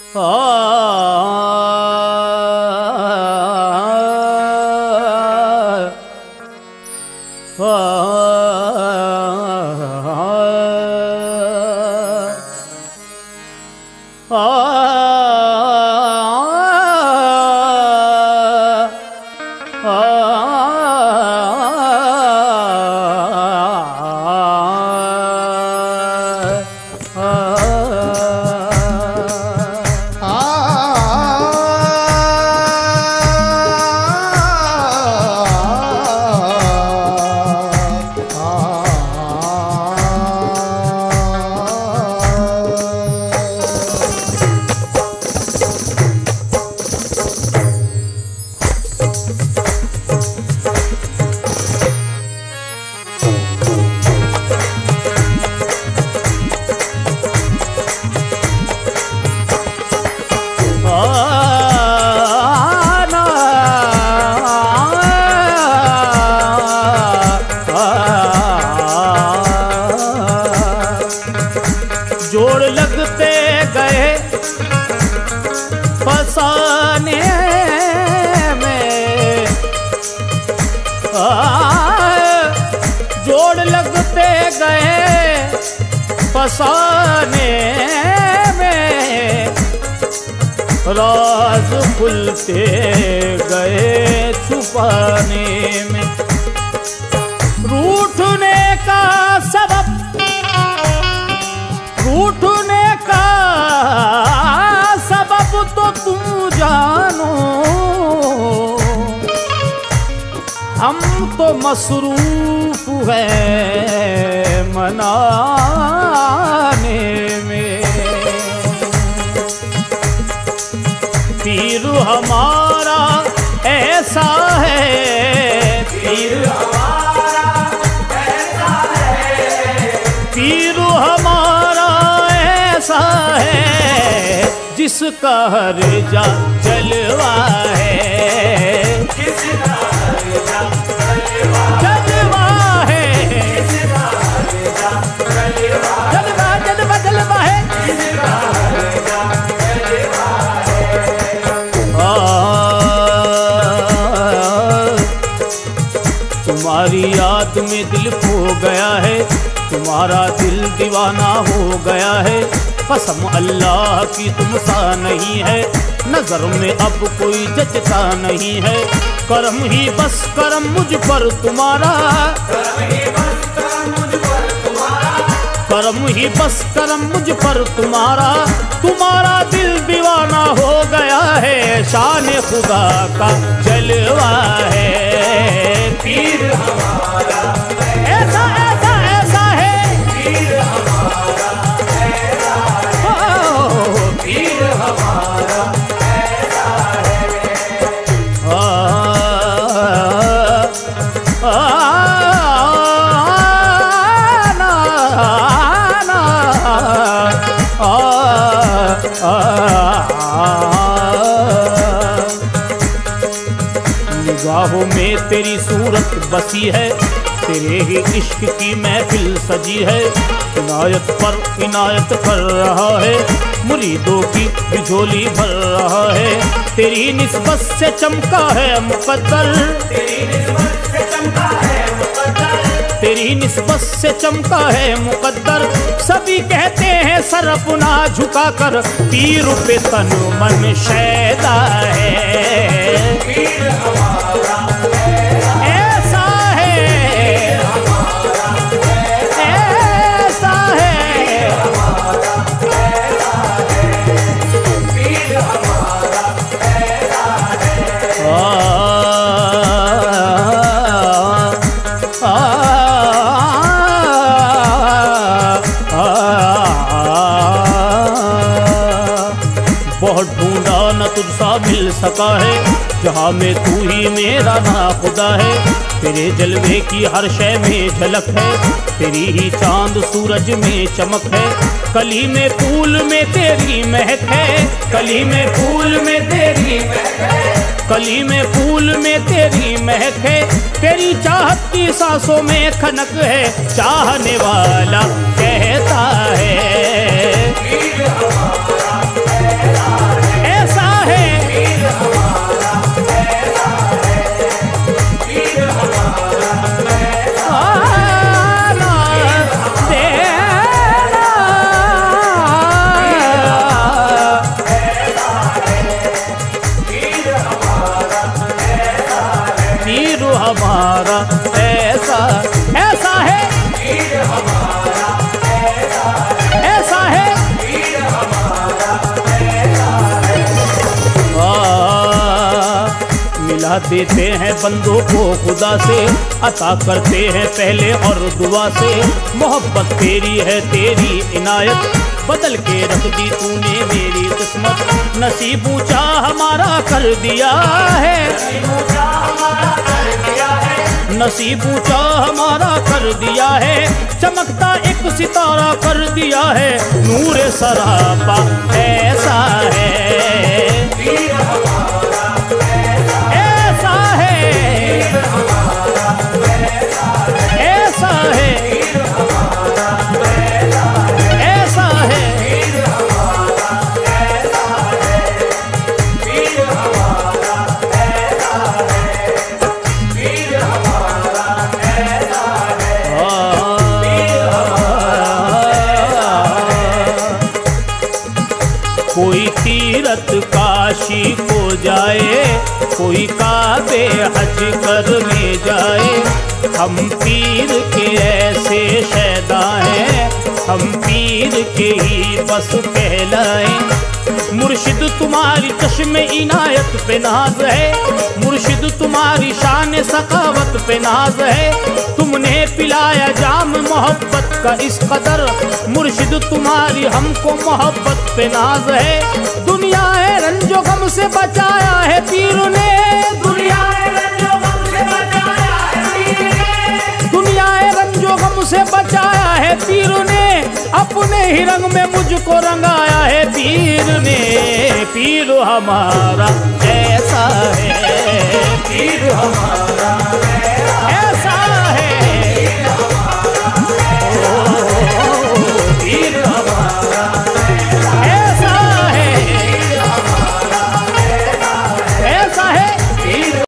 जोड़ लगते गए फसाने में, जोड़ लगते गए फसाने में, राज खुलते गए छुपाने में। रूठने का सबब, रूठने का सबब तो तुम जानो, हम तो मसरूफ हैं मनाने में। पीर हमारा ऐसा है, पीर हमारा ऐसा है, पीर हमारा ऐसा है, जिसका हर जा जलवा है, जिसका हर जा जलवा है, जिसका हर जा जलवा जलवा जलवा है, जिसका हर जा जलवा है। तुम्हारी याद में दिल खो गया है, तुम्हारा दिल दीवाना हो गया है। कसम अल्लाह की तुम सा नहीं है, नजर में अब कोई जचता नहीं है। करम ही बस करम मुझ पर तुम्हारा, करम ही बस करम मुझ पर तुम्हारा, करम ही बस करम मुझ पर तुम्हारा। तुम्हारा दिल दीवाना हो गया है, शान खुदा का जलवा है। पीर हमारा ऐसा ऐसा ऐसा है, पीर हमारा ऐसा है, पीर हमारा ऐसा है। निगाहों में तेरी सूरत बसी है, तेरे ही इश्क की महफिल सजी है। इनायत पर इनायत कर रहा है, मुरीदों की झोली भर रहा है। तेरी निस्बत से चमका है मुकद्दर, तेरी निस्बत से चमका है मुकद्दर, तेरी निस्बत से चमका है मुकद्दर। सभी कहते हैं सर अपना झुकाकर, पीर पे तन मन शैदा है। पीर हमारा ऐसा है, ऐसा है, पीर हमारा बहुत ढूंढा न तुझसा मिल सका है, जहाँ में तू ही मेरा ना खुदा है। तेरे जलवे की हर शय में झलक है, तेरी ही चांद सूरज में चमक है। कली में फूल में तेरी महक है, कली में फूल में तेरी महक है, कली में फूल में तेरी महक है। तेरी चाहत की सांसों में खनक है, चाहने वाला कहता है। देते हैं बंदों को खुदा से, अता करते हैं पहले और दुआ से। मोहब्बत तेरी है तेरी इनायत, बदल के रख दी तूने मेरी किस्मत। नसीब ऊंचा हमारा कर दिया है, नसीब ऊंचा हमारा कर दिया है। चमकता एक सितारा कर दिया है, नूर सरापा ऐसा है, ऐसा है, ऐसा है, ऐसा है। कोई तीरथ काशी को जाए, कोई काबे हज करने जाए। हम पीर के ऐसे शैदा हैं, हम पीर के ही बस कहलाएं। मुर्शिद तुम्हारी चश्मे इनायत पे नाज है, मुर्शिद तुम्हारी शान सखावत पे नाज है। तुमने पिलाया जाम मोहब्बत का इस कदर, मुर्शिद तुम्हारी हमको मोहब्बत पे नाज है। दुनिया है रंजो गम से बचाया है पीर ने, दुनिया है रंजो गम से बचाया है पीर ने, दुनिया है रंजो गम से बचाया है पीर ने। अपने ही रंग में मुझको रंगाया है पीर ने। पीर हमारा ऐसा है, पीर हमारा है।